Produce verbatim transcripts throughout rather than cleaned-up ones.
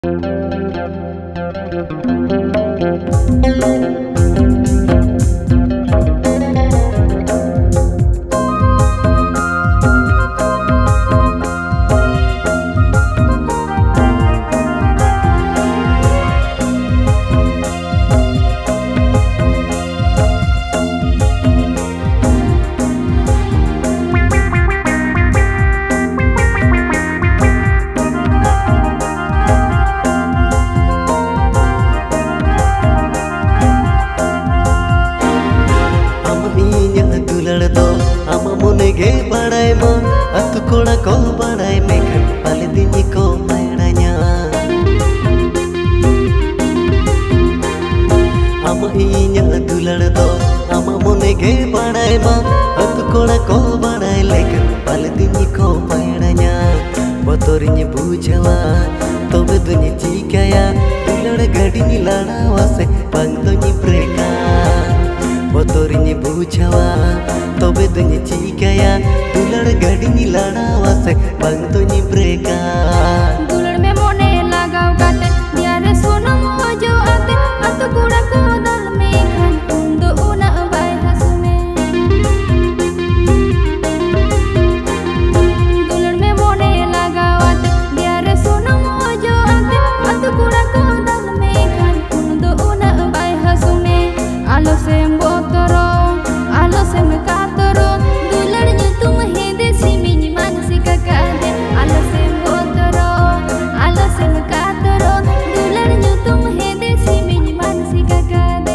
गे बड़ाई मा अतु कोड़ा को बड़ाई मेघन पाले दिनी को मैड़ाnya आम इnya दुलड़ दो आम मोने गे बड़ाई मा अतु कोड़ा को बड़ाई लेकिन पाले दिनी को मैड़ाnya बतोरिnya बुझावा तबे दुनी चिकाया दुलड़ गाड़ी नि लड़ावा से बांग दुनी ब्रेका बतोरिnya बुझावा तबे दुनी चिकाया दुलड़ गाड़ी नि लड़ावा से बांग दुनी ब्रेका दुलड़ में मोने लगाव काते यारे सोना मोजो आते अतु कुड़ा को दल में खान उंदो उना बाय हसुने दुलड़ में मोने लगाव आते यारे सोना मोजो आते अतु कुड़ा को दल में खान उंदो उना बाय हसुने आलो से बोतरो आलो से कातरो दुलड़ न्यू तुम हे देसी मिनी मानसिक कादे आलो से बोतरो आलो से कातरो दुलड़ न्यू तुम हे देसी मिनी मानसिक कादे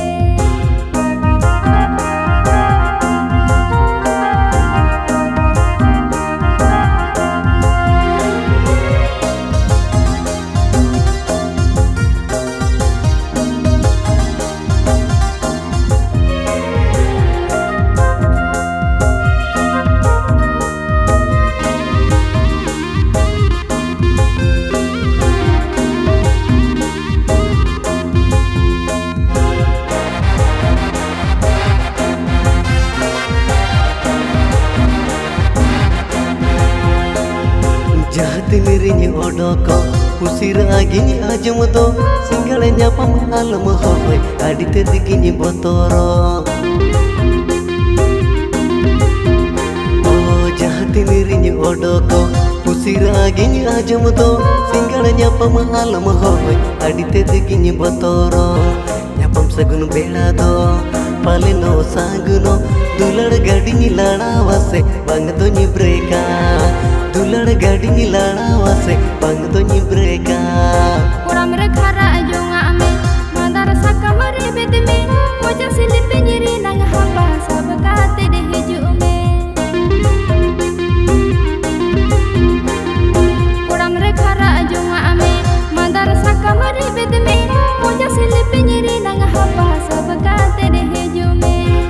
Tinirinya odoko usir aginya ajam do singgalnya pamalam hoy adite diginya botoro oh jahat tinirinya odoko usir aginya ajam do singgalnya pamalam hoy adite diginya botoro nyapam sagun bela do paleno saguno दुलड़ गाड़ी नि लड़ावा से बांग दो नि ब्रेका दुलड़ गाड़ी नि लड़ावा से बांग दो नि ब्रेका कोड़ा मेरे खारा जोंगा में मंदार साका मरे बेद में मोजा सिलिप nyiri nang hapa सब काते दे हिजु में कोड़ा मेरे खारा जोंगा में मंदार साका मरे बेद में मोजा सिलिप nyiri nang hapa सब काते दे हिजु में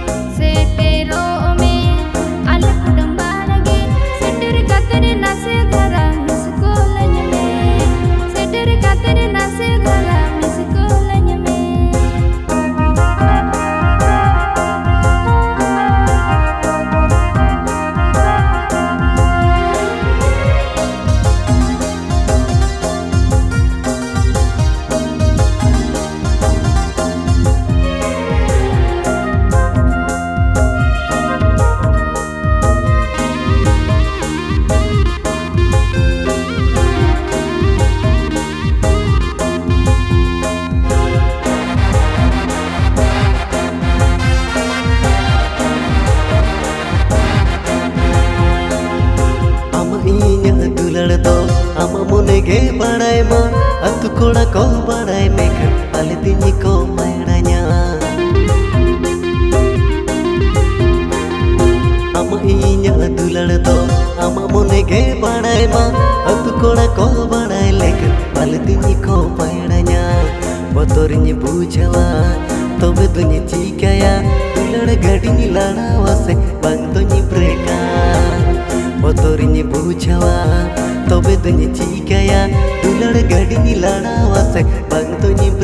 दुलड़ दो आम मोने गे बड़ाई मा अतु कोड़ा को बड़ाई मेघन पाले दिनी को मैड़ाnya आम इnya दुलड़ दो आम मोने गे बड़ाई मा अतु कोड़ा को बड़ाई लेकिन पाले दिनी को मैड़ाnya बतोरिnya बुझावा तबे दुनी चिकाया दुलड़ गाड़ी नि लड़ावा से बांग दुनी ब्रेका बतोरिnya बुझावा तबे दुनी चिकाया दुलड़ गाड़ी नि लड़ावा से बांग दुनी